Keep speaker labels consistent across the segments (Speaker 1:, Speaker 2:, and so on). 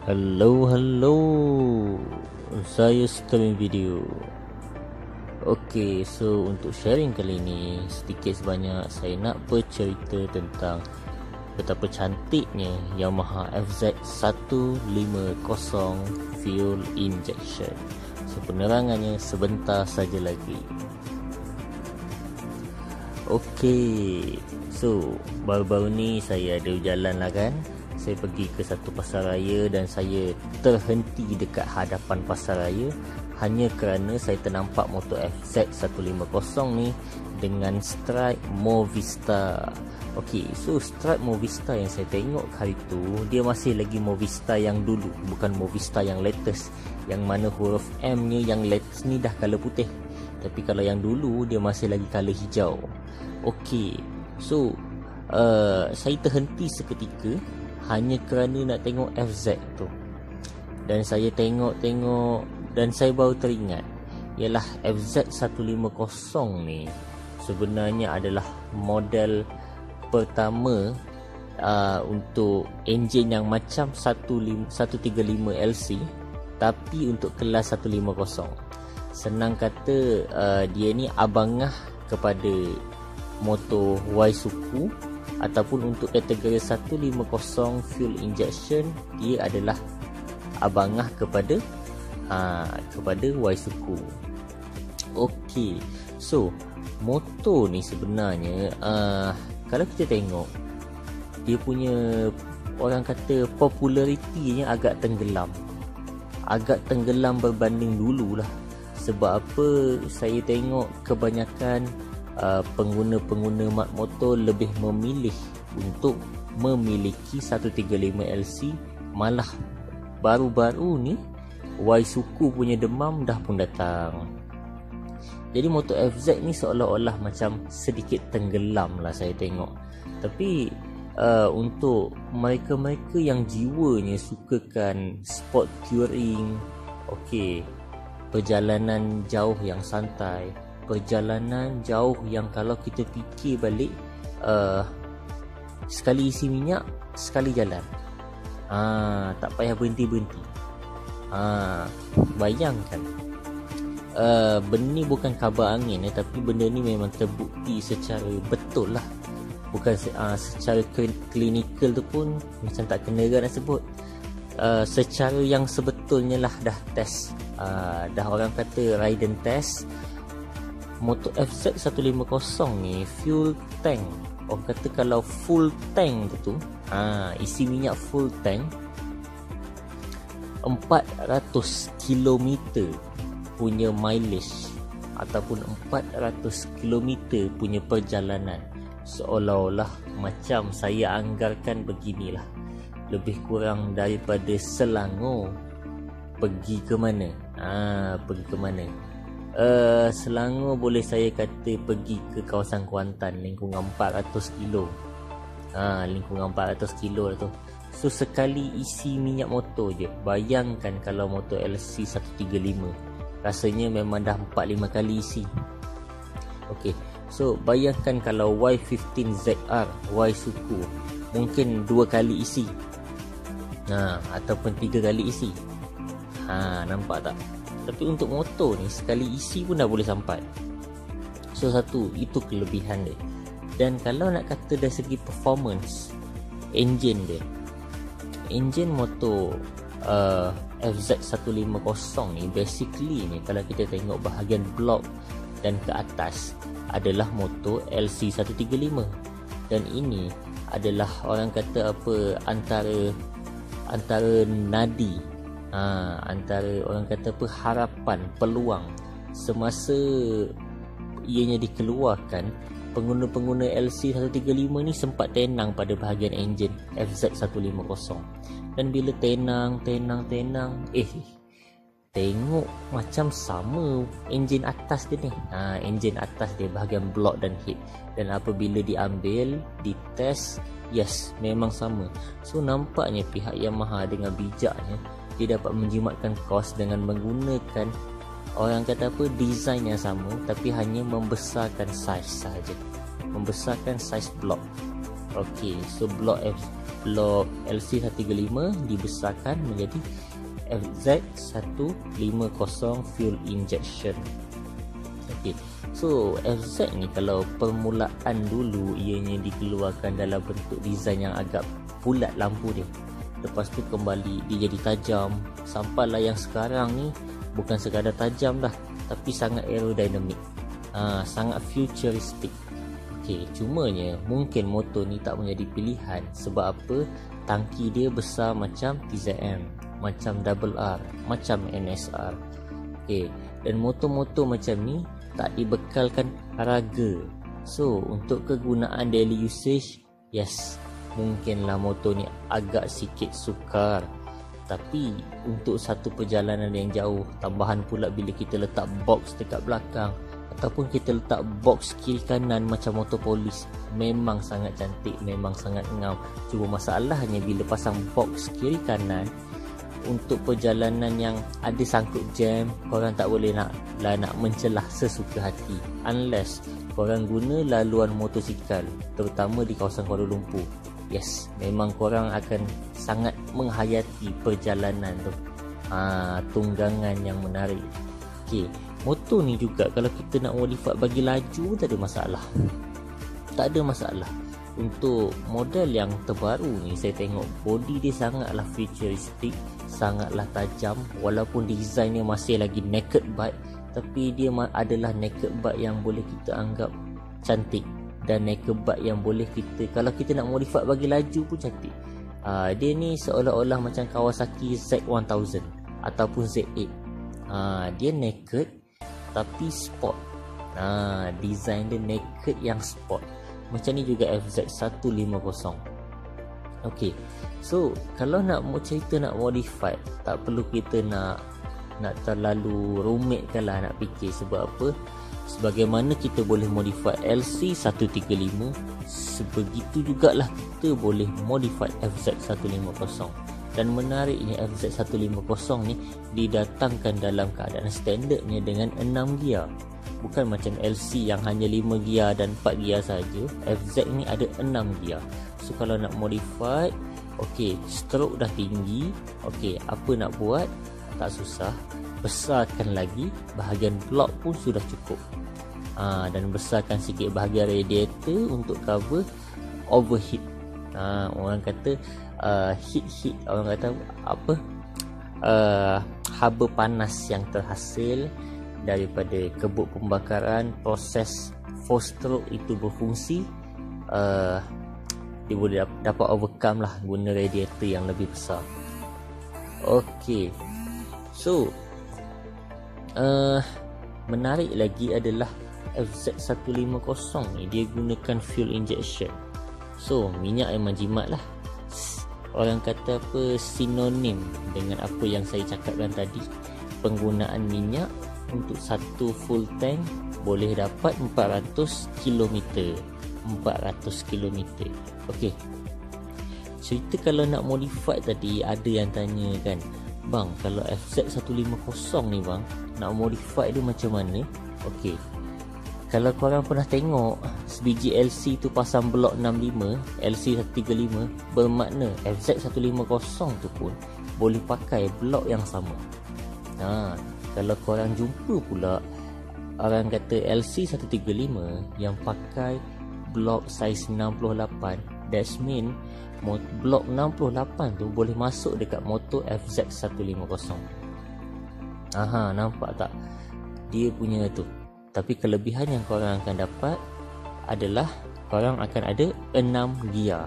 Speaker 1: Hello, saya streaming video. So untuk sharing kali ini, sedikit sebanyak saya nak bercerita tentang betapa cantiknya Yamaha FZ150 fuel injection. So penerangannya sebentar saja lagi. So baru-baru ni saya ada berjalan lah kan. Saya pergi ke satu pasar raya dan saya terhenti dekat hadapan pasar raya hanya kerana saya ternampak motor FZ150 ni dengan stripe Movista. So stripe Movista yang saya tengok hari tu, dia masih lagi Movista yang dulu, bukan Movista yang latest, yang mana huruf M nya yang latest ni dah colour putih. Tapi kalau yang dulu dia masih lagi colour hijau. So saya terhenti seketika hanya kerana nak tengok FZ tu. Dan saya tengok dan saya baru teringat, ialah FZ150 ni sebenarnya adalah model pertama untuk enjin yang macam 135 LC tapi untuk kelas 150. Senang kata dia ni abangah kepada motor Waisuku, ataupun untuk kategori 150 fuel injection dia adalah abangah kepada Waisuku. So motor ni sebenarnya kalau kita tengok dia punya, orang kata popularitinya agak tenggelam berbanding dulu lah. Sebab apa? Saya tengok kebanyakan pengguna-pengguna mat motor lebih memilih untuk memiliki 135 LC. Malah baru-baru ni Waisuku punya demam dah pun datang. Jadi motor FZ ni seolah-olah macam sedikit tenggelam lah saya tengok. Tapi untuk mereka-mereka yang jiwanya sukakan sport touring, perjalanan jauh yang santai, perjalanan jauh yang kalau kita fikir balik, sekali isi minyak, sekali jalan, tak payah berhenti-berhenti. Bayangkan, benda ni bukan khabar angin, tapi benda ni memang terbukti secara betul lah. Bukan secara klinikal tu pun macam tak kena nak sebut. Secara yang sebetulnya lah dah test, dah orang kata ride and test. Motor FZ150 ni fuel tank, orang kata kalau full tank tu isi minyak full tank 400 km punya mileage, ataupun 400 km punya perjalanan. Seolah-olah macam saya anggarkan beginilah, lebih kurang daripada Selangor pergi ke mana? Selangor boleh saya kata pergi ke kawasan Kuantan, lingkungan 400 kilo. Lingkungan 400 kilo lah tu. So sekali isi minyak motor je. Bayangkan kalau motor LC 135, rasanya memang dah 4-5 kali isi. So bayangkan kalau Y15ZR Waisuku, mungkin 2 kali isi, ataupun 3 kali isi. Nampak tak? Tapi untuk motor ni sekali isi pun dah boleh sampai. So satu, itu kelebihan dia. Dan kalau nak kata dari segi performance enjin dia, enjin motor FZ150 ni basically ni, kalau kita tengok bahagian blok dan ke atas adalah motor LC135. Dan ini adalah orang kata apa, antara nadi, antara orang kata apa, harapan, peluang semasa ianya dikeluarkan. Pengguna-pengguna LC135 ni sempat tenang pada bahagian enjin FZ150. Dan bila tenang, tengok macam sama enjin atas dia ni. Enjin atas dia bahagian blok dan head. Dan apabila diambil, ditest, yes, memang sama. So nampaknya pihak Yamaha dengan bijaknya dia dapat menjimatkan kos dengan menggunakan, orang kata apa, design yang sama, tapi hanya membesarkan saiz saja, membesarkan saiz blok. Okey, so blok LC135 dibesarkan menjadi FZ150 fuel injection. Okey, so FZ ni kalau permulaan dulu ianya dikeluarkan dalam bentuk design yang agak bulat lampu dia. Lepas tu kembali dia jadi tajam, sampailah yang sekarang ni bukan sekadar tajam dah, tapi sangat aerodynamic, sangat futuristic. Okey, cumanya mungkin motor ni tak menjadi pilihan. Sebab apa? Tangki dia besar macam TZM, macam RR, macam NSR. Okey, dan motor-motor macam ni tak dibekalkan raga. So untuk kegunaan daily usage, yes, mungkinlah motor ni agak sikit sukar. Tapi untuk satu perjalanan yang jauh, tambahan pula bila kita letak box dekat belakang ataupun kita letak box kiri kanan macam motor polis, memang sangat cantik, memang sangat ngam. Cuma masalahnya bila pasang box kiri kanan untuk perjalanan yang ada sangkut jam, korang tak boleh nak mencelah sesuka hati, unless korang guna laluan motosikal, terutama di kawasan Kuala Lumpur. Yes, memang korang akan sangat menghayati perjalanan tu. Tunggangan yang menarik. Okey, motor ni juga kalau kita nak modify bagi laju tak ada masalah. Tak ada masalah. Untuk model yang terbaru ni, saya tengok body dia sangatlah futuristic, sangatlah tajam. Walaupun design dia masih lagi naked bike, tapi dia adalah naked bike yang boleh kita anggap cantik, dan naked bike yang boleh kita, kalau kita nak modify bagi laju pun cantik. Dia ni seolah-olah macam Kawasaki Z1000 ataupun Z8. Dia naked tapi sport. Design dia naked yang sport. Macam ni juga FZ150. Okey, so kalau nak cerita nak modify, tak perlu kita nak terlalu rumitkan lah nak fikir. Sebab apa? Sebagaimana kita boleh modify LC135, sebegitu jugalah kita boleh modify FZ150. Dan menariknya FZ150 ni didatangkan dalam keadaan standardnya dengan 6 gear. Bukan macam LC yang hanya 5 gear dan 4 gear saja. FZ ni ada 6 gear. So kalau nak modify, okey, stroke dah tinggi, okey, apa nak buat? Tak susah, besarkan lagi bahagian blok pun sudah cukup. Dan besarkan sikit bahagian radiator untuk cover overheat. Orang kata heat, orang kata apa, haba panas yang terhasil daripada kebut pembakaran proses 4 stroke itu berfungsi. Dia boleh dapat overcome lah guna radiator yang lebih besar. Okey, so menarik lagi adalah FZ150 ni dia gunakan fuel injection. So minyak memang jimat lah. Orang kata apa, sinonim dengan apa yang saya cakapkan tadi. Penggunaan minyak untuk satu full tank boleh dapat 400 km. Okey, cerita kalau nak modify tadi, ada yang tanya kan, bang, kalau FZ150 ni bang, nak modify dia macam mana? Okey, kalau korang pernah tengok sebiji LC tu pasang blok 65, LC135, bermakna FZ150 tu pun boleh pakai blok yang sama. Kalau korang jumpa pula orang kata LC135 yang pakai blok saiz 68, that's mean blok 68 tu boleh masuk dekat motor FZ150. Nampak tak dia punya tu? Tapi kelebihan yang korang akan dapat adalah korang akan ada 6 gear.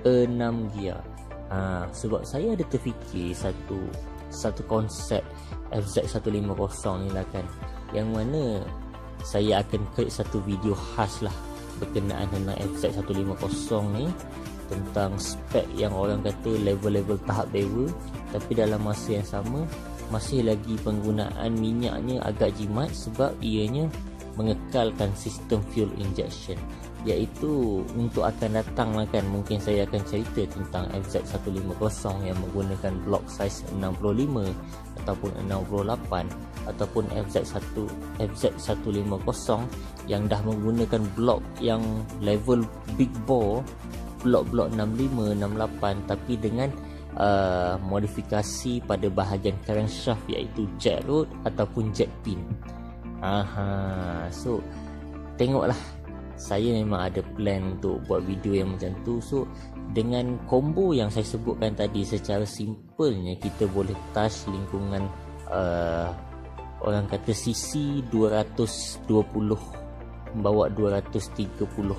Speaker 1: Sebab saya ada terfikir satu konsep FZ150 ni lah kan, yang mana saya akan create satu video khas lah berkenaan dengan FZ150 ni, tentang spek yang orang kata level-level tahap dewa, tapi dalam masa yang sama masih lagi penggunaan minyaknya agak jimat sebab ianya mengekalkan sistem fuel injection. Iaitu untuk akan datang lah kan, mungkin saya akan cerita tentang FZ150 yang menggunakan blok saiz 65 ataupun 68, ataupun FZ150 yang dah menggunakan blok yang level big bore blok-blok 65, 68 tapi dengan modifikasi pada bahagian crankshaft iaitu jack rod ataupun jack pin. So tengoklah, saya memang ada plan untuk buat video yang macam tu. So dengan combo yang saya sebutkan tadi, secara simpelnya kita boleh touch lingkungan orang kata CC 220 bawa 230.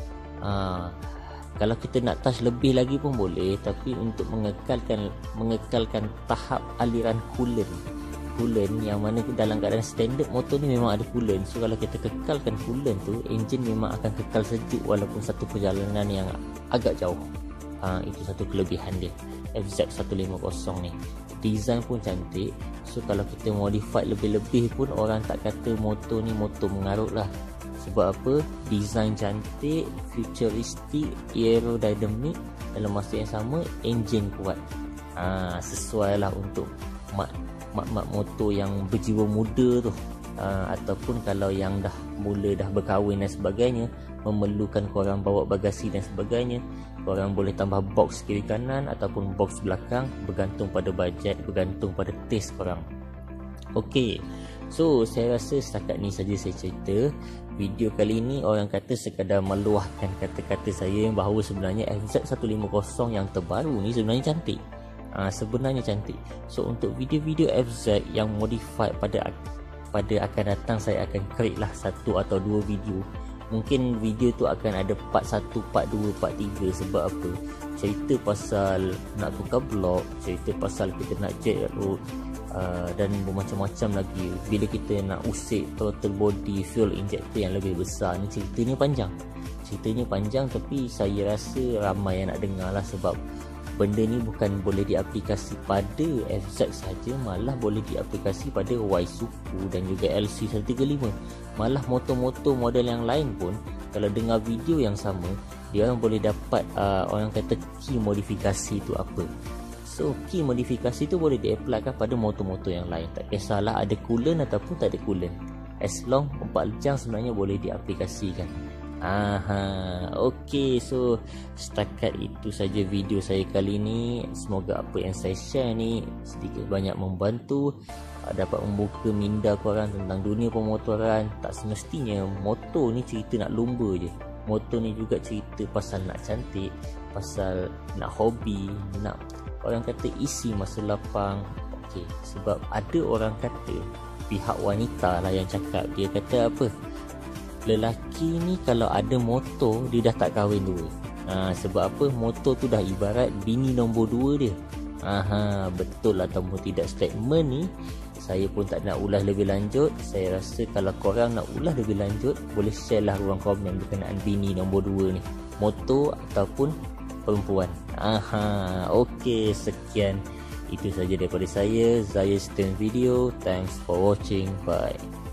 Speaker 1: Kalau kita nak touch lebih lagi pun boleh, tapi untuk mengekalkan tahap aliran coolant yang mana dalam keadaan standard motor ni memang ada coolant. So kalau kita kekalkan coolant tu, enjin memang akan kekal sejuk walaupun satu perjalanan yang agak jauh. Itu satu kelebihan dia FZ150 ni. Design pun cantik. So kalau kita modify lebih-lebih pun orang tak kata motor ni motor mengarut lah. Sebab apa? Design cantik, futuristik, aerodynamic, dalam masa yang sama enjin kuat. Sesuai lah untuk mak motor yang berjiwa muda tu. Ataupun kalau yang dah berkahwin dan sebagainya, memerlukan korang bawa bagasi dan sebagainya, korang boleh tambah box kiri kanan ataupun box belakang, bergantung pada bajet, bergantung pada taste korang. Okey, so saya rasa setakat ni saja saya cerita. Video kali ni orang kata sekadar meluahkan kata-kata saya bahawa sebenarnya FZ150 yang terbaru ni sebenarnya cantik. Sebenarnya cantik. So untuk video-video FZ yang modified pada akan datang, saya akan create lah 1 atau 2 video. Mungkin video tu akan ada part 1, part 2, part 3. Sebab apa? Cerita pasal nak tukar blok, cerita pasal kita nak jack rod, dan bermacam-macam lagi. Bila kita nak usik throttle body, fuel injector yang lebih besar ni, ceritanya panjang. Tapi saya rasa ramai yang nak dengar lah. Sebab benda ni bukan boleh diaplikasi pada FZ saja, malah boleh diaplikasi pada Y-Suku dan juga LC135. Malah motor-motor model yang lain pun kalau dengar video yang sama, dia orang boleh dapat orang kata key modifikasi tu apa. So key modifikasi tu boleh di-apply pada motor-motor yang lain. Tak kisahlah ada coolant ataupun tak ada coolant, as long 4 lejang sebenarnya boleh diaplikasikan. Okey, so setakat itu saja video saya kali ni. Semoga apa yang saya share ni sedikit banyak membantu, dapat membuka minda korang tentang dunia pemotoran. Tak semestinya motor ni cerita nak lumba je. Motor ni juga cerita pasal nak cantik, pasal nak hobi, nak orang kata isi masa lapang. Okey, sebab ada orang kata, pihak wanita lah yang cakap, dia kata apa, lelaki ni kalau ada motor dia dah tak kahwin dua. Sebab apa? Motor tu dah ibarat bini nombor 2 dia. Betul ataupun tidak statement ni, saya pun tak nak ulas lebih lanjut. Saya rasa kalau korang nak ulas lebih lanjut, boleh share lah ruang komen berkenaan bini nombor 2 ni, motor ataupun perempuan. Okey, sekian. Itu saja daripada saya, Zaya Stern Video. Thanks for watching. Bye.